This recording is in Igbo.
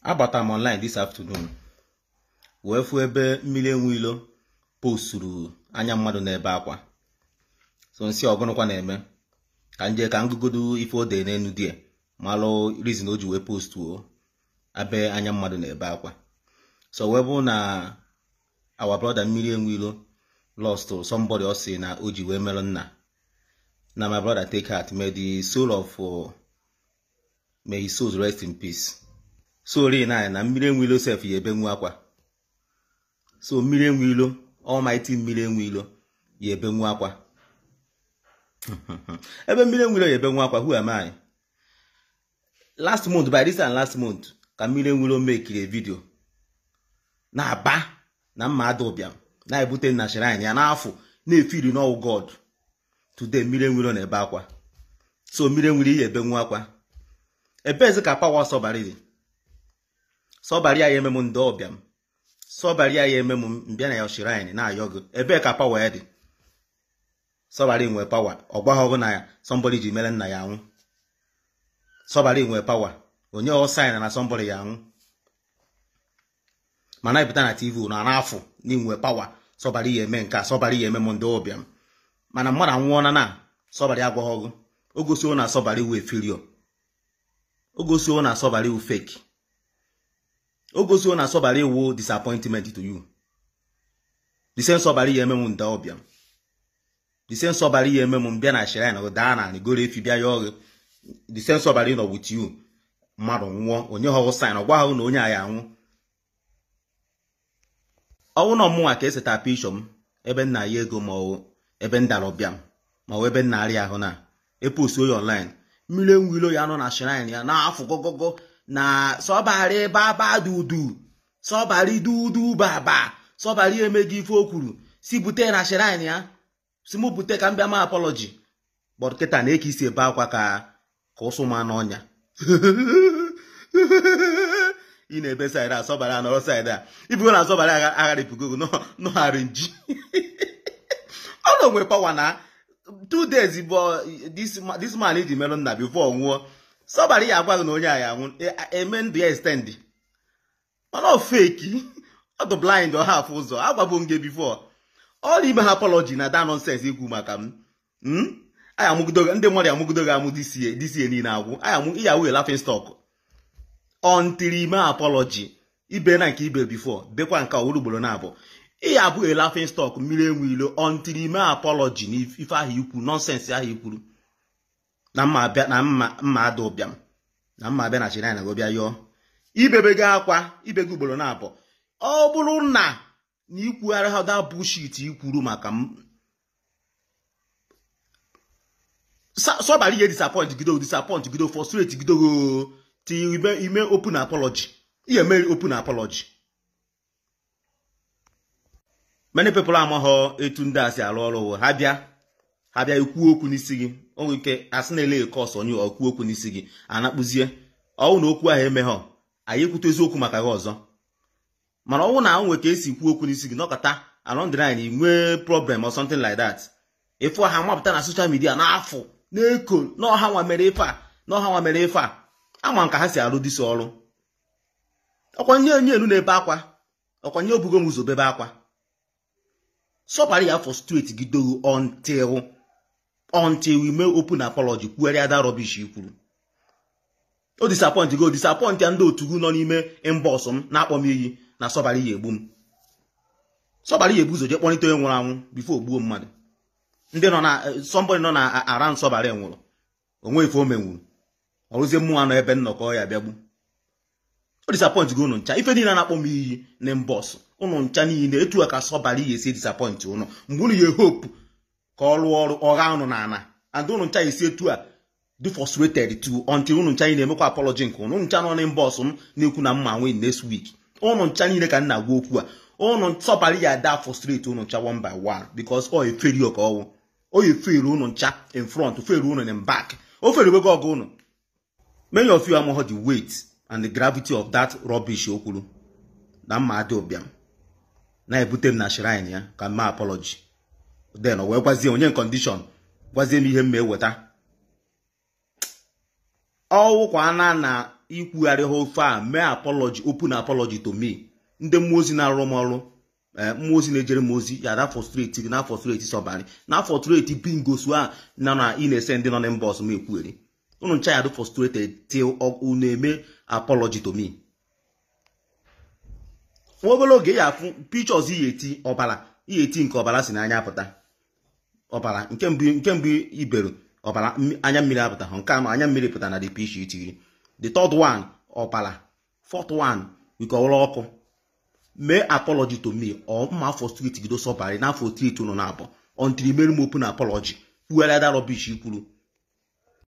Abata m online this afternoon wee fu ebe Nmiri Eweilo posturu anya mmadụ n'ebe akwa. So nsi ọgụnụkwa na-eme ka nje ka ngụgodu ife ode n'enu die malụ reason o ji wee postuo abe anya mmadụ n'ebe akwa. So wee bụ na our brother Nmiri Eweilo lost to somebody or say na o ji wee melụ nna. Na my brother take heart, may the soul of may his soul rest in peace. So really na Nmiri Eweilo self ye benwu akwa. So Nmiri Eweilo, almighty Nmiri Eweilo ye benwu akwa. Ebe Nmiri Eweilo ye benwu akwa, who am I? Last month, by this time last month, ka Nmiri Eweilo make a video. Na aba na mmadụ obiam na ebute na shrine ya na afọ na efiri no God. Today Nmiri Eweilo na ebe akwa. So Nmiri Eweilo ye benwu akwa. Ebe eze ka power sobari. Sobari ya yeme mu ndo obiam. Sobari ya yeme mu mbia na ya shrine na ayogo. Ebe ka power ya di. Sobari nwe power. Ogbahogo na ya somebody ji mere nna ya anwụ. Sobari nwe power. Onye o sign na somebody ya anwụ. Mana ibita na TV na afọ ni nwe power. Sobari yeme nka, sobari yeme mu ndo obiam. Mana mmadụ anwụọna na sobari agwahogo. Ogosi na sobari we failure. Ogosi na sobari we fake. Ogosi na sobari wo disappointment to you. The same sobari yeme mu nda obiam. The same sobari yeme mu mbia na shrine go dana ni go refi bia yo. The same sobari no with you. Mmadụ nwụọ onye ho sign ogwa ha na onye aya anwụ. Owu no mụnwa ka eseta picture m ebe nna ya ego ma ebe ndara obiam ma ebe nna ari ahụ na epost oyi online. Nmiri Eweilo ya nọ na shrine ya na afọ gogogo na sobari baba dudu, sobari dudu baba, sobari emegi ife okwuru si bute na shrine ya si mu bute ka mbia ma apology but keta na eke isi ebe akwa ka ụsụma n'ọnya. I na ebe side a sobari anọrọ side a ibu na sobari agharịpụgogo no arrange. Ọ no nwe power na 2 days but this man is the melon na before nwụọ. Sobari ya agwa na onye aya anwụ eme ndụ ya extend. Ọ no fake. Ọ do blind or half ụzọ. Agwabo nge before. All ime apology na that nonsense ikwu maka m. Aya amugudo ndị mmadụ amugudo ga amu this year ni na agwụ. Aya amu iya we laughing stock. Until ime apology ibe na nke ibe before bekwa nka orugboro na abụ. Iya bụ a laughing stock Nmiri Eweilo until ime apology ni ife ahụ ikwu nonsense ahụ ikwuru. Na mma abịa na mma ada obiam. Na mma abịa na shrine na go bịa yo. Ibebega akwa ibega ugboro na abụ. Ọ bụrụ na ikwugharị ha da bullshit ikwuru maka m. Sobari ye disappoint gido frustrate gido go till ime open apology. Iye mere open apology. Many people amaghọ etu ndị asị arụ ọrụ ha bịa ikwu okwu n'isi gị. O nwere ike asị na-ele course onye okwu okwu n'isi gị anakpuzie. Ọwụ na okwu ahụ emeghọ anyị ekwute eziokwu maka gị ọzọ. Mana ọwụ na nwere ka esi ikwu okwu n'isi gị nọkọta along the line nwee problem or something like that. Efu ha mapụta na social media n'afọ na-eko na ọha nwa mere ife a ama nka ha si arụ disi ọrụ. Ọkwanye onye elu na-ebe akwa. Ọkwanye obugo m ụzọ bebe akwa. Sobari ya frustrate gido until we may open apology kwere ada rubbish ikwuru. O disappoint ya ndị otu gị nọ n'ime inbox m na-akpọ m iyi na sobari ya egbu m. Sobari ya egbu ụzọ je kpọrịta onye nwụrụ anwụ before ogbuo mmadụ. Ndị nọ na somebody nọ na around sobari nwụrụ. Onwe ife o menwuru. Ọrụzie mmụọ anọ ebe nnọkọ ya bịagbu. O disappoint gị unu ncha. Ife niile na-akpọ m iyi na inbox. Unu ncha niile etu a ka sobari ya esi disappoint unu. Mgbe unu ya hope ka ọ lụọ ọrụ ọgha unu na ana. And unu ncha esi etu a do frustrated too until unu ncha na-emekwa apology nke unu ncha nọ na inbox m na-ekwu na mma nwe next week. Unu ncha niile ka nna gwa okwu a. Unu sobari ya da frustrate unu ncha one by one because all a failure ka ọwụ. O ye fail unu ncha in front, fail unu in back. O fail wego ọgụ unu. Many of you amaghọ the weight and the gravity of that rubbish okwuru. Na mma ada obiam. Na ebute m na shrine ya ka mma apology. Then o wee gwazie onye condition gwazie m ihe m eweta. Ọwụ kwa na ikwugharị ha ofe a mee apology, open apology to me. Ndị mmụọ ozi na-arụ m ọrụ, mmụọ ozi na-ejere m ozi ya na frustrate gị, na frustrate Sọbarị, na frustrate bingosu a na ị na-ese ndị nọ na mba ọzọ m ekwugheri. Unu ncha ya dị frustrated till unu eme apology to me. Obere oge ya afụ pictures ihe eti ọbara, ihe eti nke ọbara si n'anya apụta. Ọbara nke mbụ iberu ọbara anya mmiri apụta, nke anọ anya mmiri pụta na the picture itiri. The third one ọbara, fourth one wikọwara ọkụ. Mee apology to me or mma frustrate gido Sọbarị na frustrate unu na abụ until mere m open apology. Kwughara that rubbish ikwuru.